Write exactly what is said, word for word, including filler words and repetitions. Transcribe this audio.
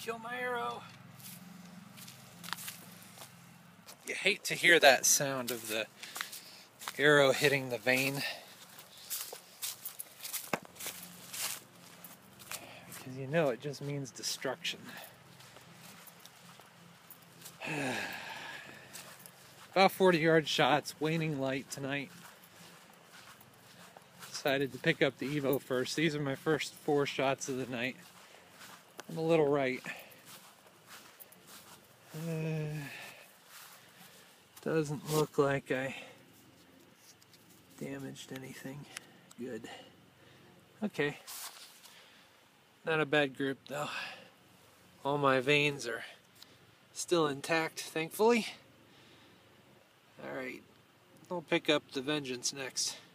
kill my arrow. You hate to hear that sound of the arrow hitting the vein, because you know it just means destruction. About forty yard shots, waning light tonight. Decided to pick up the Evo first. These are my first four shots of the night. I'm a little right. Uh, doesn't look like I damaged anything. Good. Okay. Not a bad group though. All my veins are still intact, thankfully. Alright, I'll pick up the Vengeance next.